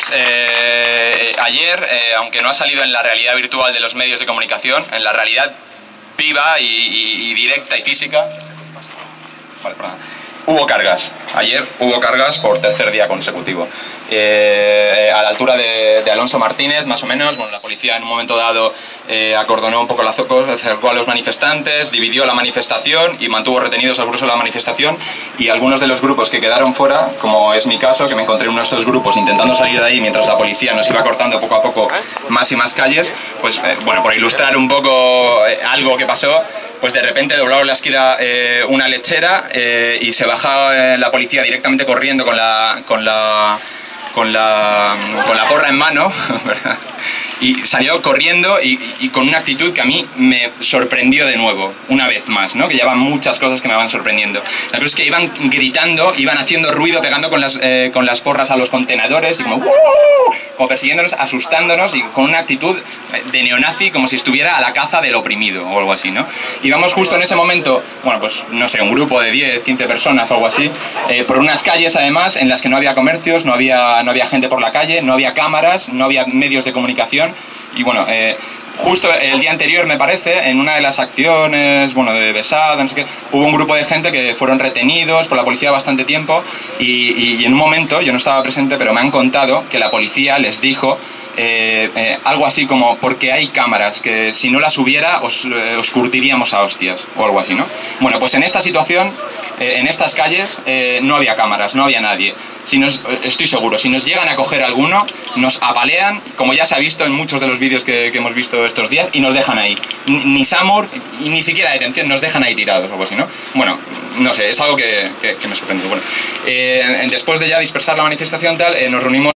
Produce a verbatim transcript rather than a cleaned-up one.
Pues eh, ayer, eh, aunque no ha salido en la realidad virtual de los medios de comunicación, en la realidad viva y, y, y directa y física, vale, perdón, hubo cargas. Ayer hubo cargas por tercer día consecutivo. Eh, a la altura de, de Alonso Martínez, más o menos, bueno, la policía en un momento dado eh, acordonó un poco la zona, acercó a los manifestantes, dividió la manifestación y mantuvo retenidos al grueso de la manifestación, y algunos de los grupos que quedaron fuera, como es mi caso, que me encontré en uno de estos grupos intentando salir de ahí mientras la policía nos iba cortando poco a poco más y más calles, pues eh, bueno, por ilustrar un poco eh, algo que pasó, pues de repente doblaron la esquina eh, una lechera eh, y se baja eh, la policía directamente corriendo con la, con la, con la, con la porra en mano, ¿verdad? Y salió corriendo y, y con una actitud que a mí me sorprendió de nuevo, una vez más, ¿no? Que ya van muchas cosas que me van sorprendiendo. La cosa es que iban gritando, iban haciendo ruido, pegando con las, eh, con las porras a los contenedores y como, ¡uh! Como persiguiéndonos, asustándonos y con una actitud de neonazi, como si estuviera a la caza del oprimido o algo así, ¿no? Íbamos justo en ese momento, bueno, pues no sé, un grupo de diez, quince personas o algo así, eh, por unas calles además en las que no había comercios, no había, no había gente por la calle, no había cámaras, no había medios de comunicación. Y bueno, eh, justo el día anterior, me parece, en una de las acciones, bueno, de Besada, no sé qué, hubo un grupo de gente que fueron retenidos por la policía bastante tiempo y, y en un momento, yo no estaba presente, pero me han contado que la policía les dijo eh, eh, algo así como, porque hay cámaras, que si no las hubiera os, eh, os curtiríamos a hostias, o algo así, ¿no? Bueno, pues en esta situación, eh, en estas calles, eh, no había cámaras, no había nadie. Si nos, estoy seguro, si nos llegan a coger alguno, nos apalean, como ya se ha visto en muchos de los vídeos que, que hemos visto estos días, y nos dejan ahí. Ni, ni SAMUR, y ni siquiera detención, nos dejan ahí tirados o algo así, ¿no? Bueno, no sé, es algo que, que, que me sorprendió. Bueno, eh, después de ya dispersar la manifestación tal, eh, nos reunimos